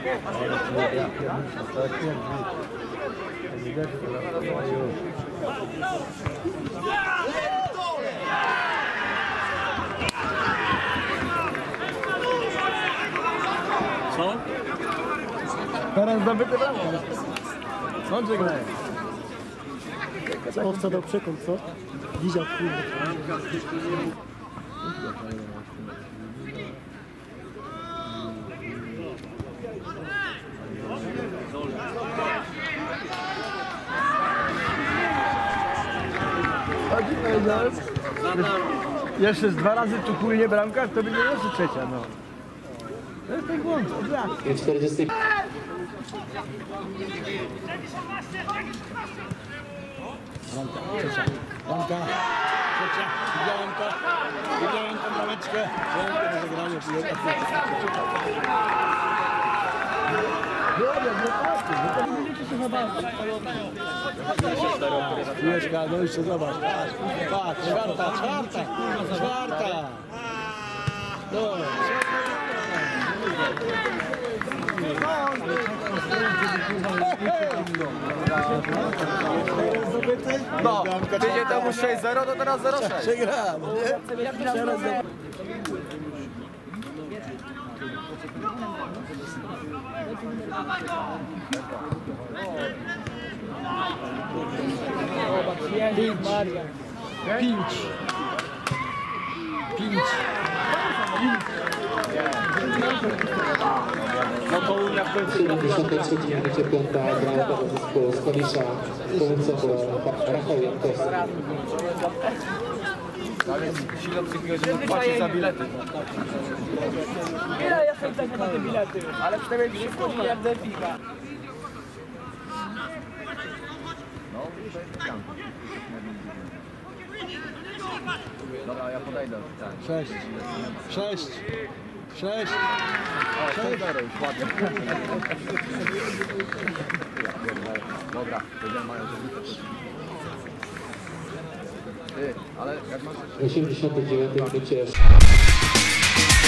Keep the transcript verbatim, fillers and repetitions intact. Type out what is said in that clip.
Co? Teraz zdobyty brawo. Mądrze graje. Owca dał przekąt, co? Widział, kurde. Chodzi, powiedziałem. Jeszcze z dwa razy tu płynie bramka, to będzie jeszcze trzecia, no. To jest ten błąd, od lat. czterdzieści. Bramka, trzecia. Bramka, trzecia. Widziałem to. Widziałem tą brameczkę. Widziałem to rozegranie. Dobra, nie patrzcie, bo to nie będziecie się zabawić. Piłeczka, no jeszcze zobacz. Patrz, czwarta, czwarta, czwarta. No. No, tydzień temu sześć zero, to teraz zero sześć. Przegrałem, nie? Teraz Pięć. Pięć. No to Unia w końcu. W siedemdziesiątej trzeciej minucie piąta bramka do zespołu z Kolisza. Końcowo Rafał Jankowski. Ale siłą psychiczną żeby płacić za bilety. Ile ja sobie tak na te bilety? Ale przynajmniej wszystko nie będę pika. Dobra, ja podejdę. Sześć. Sześć. Sześć. O, sześć zero już ładnie. Dobra, będziemy mają zrobić. Ty, ale jak masz... W osiemdziesiątej dziewiątej minucie